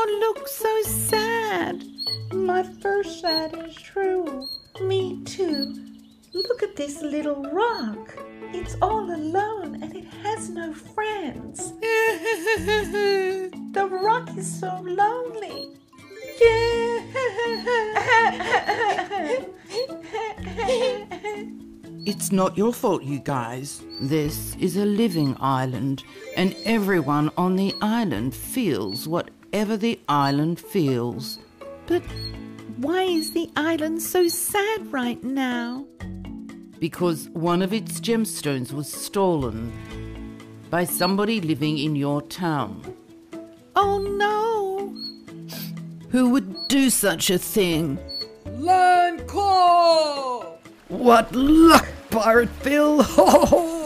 look so sad. My first sad is true. Me too. Look at this little rock. It's all alone and it has no friends. The rock is so lonely. It's not your fault, you guys. This is a living island, and everyone on the island feels whatever the island feels. But why is the island so sad right now? Because one of its gemstones was stolen by somebody living in your town. Oh no! Who would do such a thing? Land Claw! What luck, Pirate Phil! Ho ho!